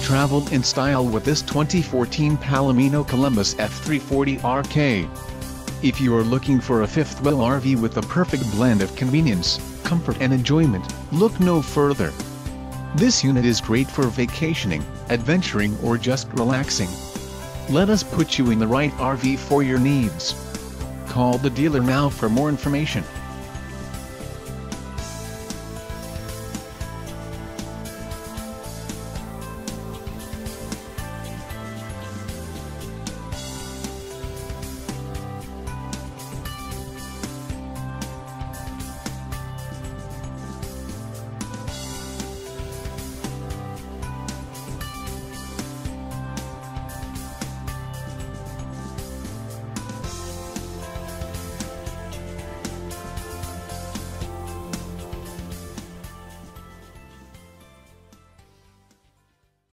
traveled in style with this 2014 Palomino Columbus F340RK. If you are looking for a fifth-wheel RV with the perfect blend of convenience, comfort and enjoyment, look no further. This unit is great for vacationing, adventuring or just relaxing. Let us put you in the right RV for your needs. Call the dealer now for more information.